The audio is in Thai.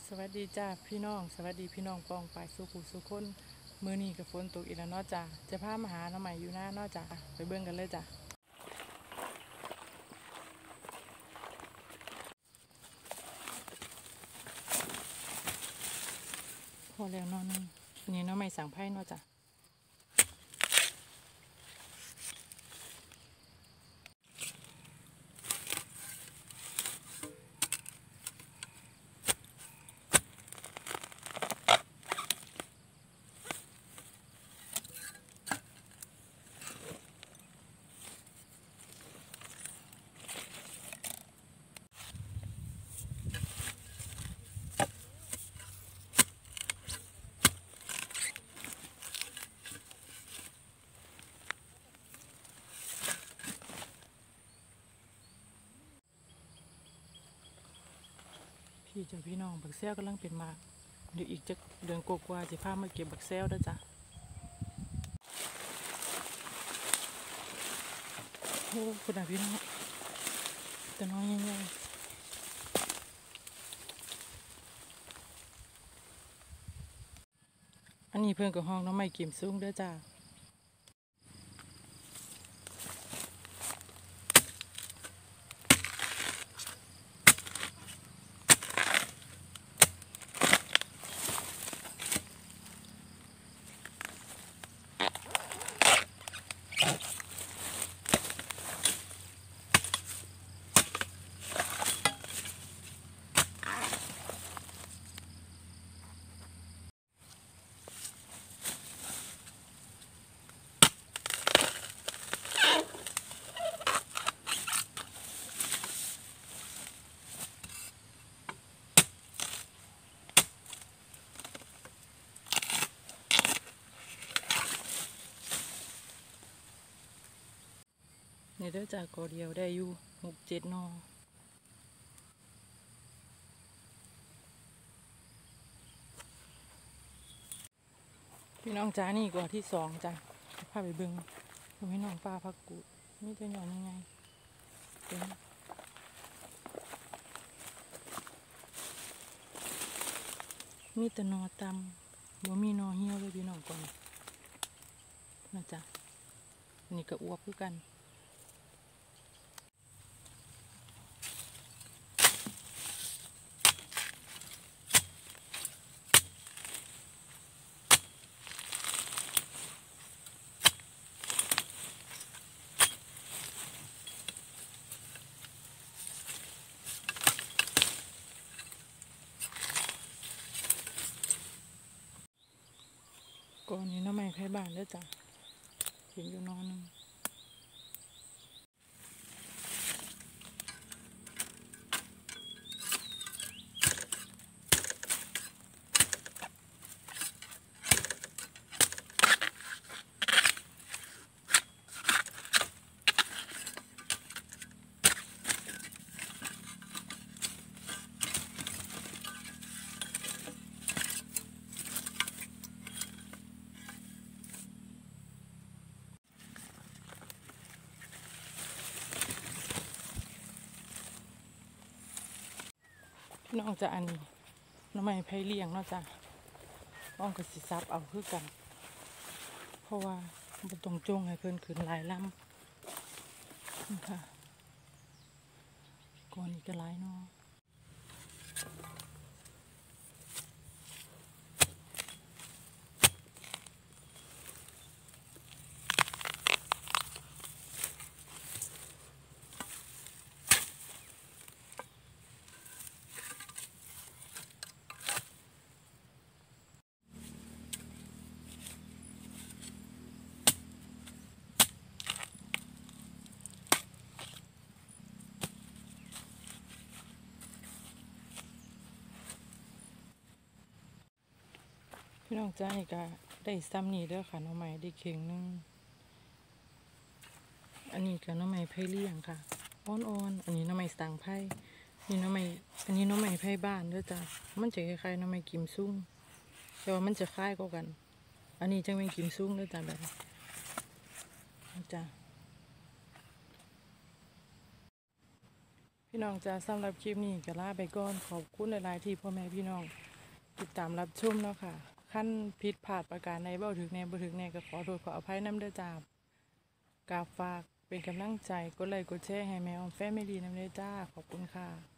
สวัสดีจ้าพี่น้องสวัสดีพี่น้องปองปายสุขุสุคนมือนี้กับฝนตกอีกแล้วเนาะจ้าจะพามาหาน้ำใหม่อยู่หน้าเนาะจ้าไปเบิ่งกันเลยจ้าพอแล้วเนาะนี่นี่น้ำใหม่สั่งไพ่เนาะจ้าพี่เจ้าพี่น้องบักแซวกำลังเป็นมากเดี๋ยวอีกจะเดือนกว่าจะพามาเก็บบักแซวเด้อจ้าโอ้คุณอาพี่น้องแต่น้อยยังไงอันนี้เพิ่งกับห้องน้ำใหม่เก็บซุ้งเด้อจ้าเนี่ยเด้อจ้ากอเดียวได้อยู่6-7นอพี่น้องจ้านี่กว่าที่2จ้าพาไปเบิ่งพี่น้องป้าพักกูนี่จะหย่อนยังไงเป็นมีแต่นอตำบ่มีนอเหี่ยวเลยพี่น้องก่อนนะจ๊ะอันนี้ก็อวบคือกันก่อนนี้น้ำใหม่ไผ่บ้านเด้อจ้ะเห็นอยู่นอนนึงพี่น้องจะอันนี้น้ำใหม่ไผ่เลี้ยงเนาะจ้ะน้องก็สิซับเอาคือกันเพราะว่าบ่ต้องจงให้เพิ่นขึ้นหลายลำนี่ค่ะก่อนนี้ก็หลายเนาะพี่น้องจ้านี่ก็ได้ซ้ำนี่เด้อค่ะน้องใหม่ได้เข่งนึงอันนี้ก็น้องใหม่ไผ่เลี้ยงค่ะอ่อนๆอันนี้น้องใหม่สั่งไผ่นี่น้องใหม่อันนี้น้องใหม่ไผ่บ้านเด้อจ้ามันจะคล้ายๆน้องใหม่กิมซุ่งแต่ว่ามันจะคล้ายกว่ากันอันนี้จังเป็นกิมซุ่งเด้อจ้าแบบจ้า พพี่น้องจ้าสำหรับคลิปนี้ก็ลาไปก่อนขอบคุณหลายๆที่พ่อแม่พี่น้องติดตามรับชมเนาะค่ะขั้นผิดพลาดประการใดเบ้าถึงแน่บ่ถึงแน่ก็ขอโทษขออภัยน้ำเด้อจ้ากราบฝากเป็นกำลังใจกดไลค์กดแชร์ให้แมวแฟมิลี่น้ำเด้อจ้าขอบคุณค่ะ